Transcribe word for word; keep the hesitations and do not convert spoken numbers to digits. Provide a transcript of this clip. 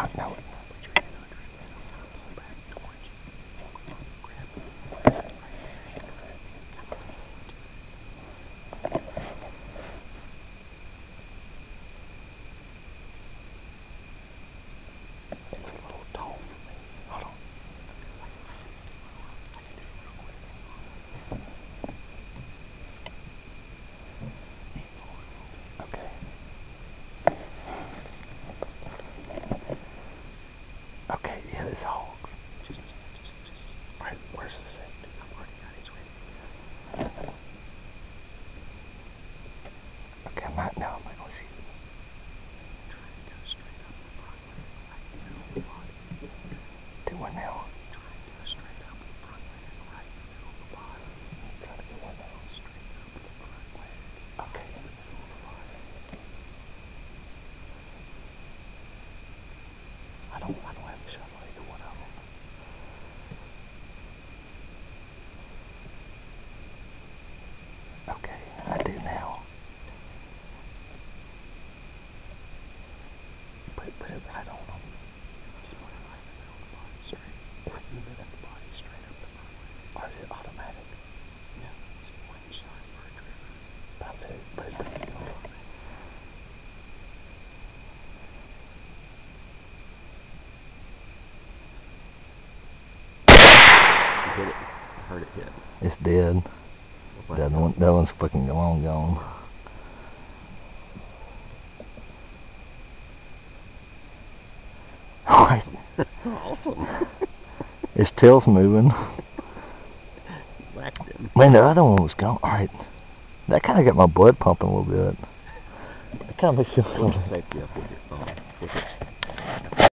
I know it. It's a little tall for me. Hold on. Okay. Okay, yeah, this hog. Just, just, just. Right, where's the set? I've already got it ready. Okay, I'm not now. I'm not gonna shoot. Try to go straight up the front leg, right in the middle of the body. Do one now. Try to go straight up the front leg, right in the middle of the body. Try to do one now. Straight up the front leg. Okay. In the middle of the body. I don't, I don't have a shot on either one of them. Okay, I do now. Put, put it right on them. Just put it right in the middle of the body, straight. Right in the middle of the body, straight up the front leg. Or is it automatic? Yeah, it's one shot per trigger. About to, but it does still on it. Hit it. I heard it hit. It's dead. That one, that one's fucking long gone. Alright. Awesome. Its tail's moving. Whacked him. Man, the other one was gone. Alright. That kind of got my blood pumping a little bit. That kind of makes you feel. Put the safety up with your phone. With your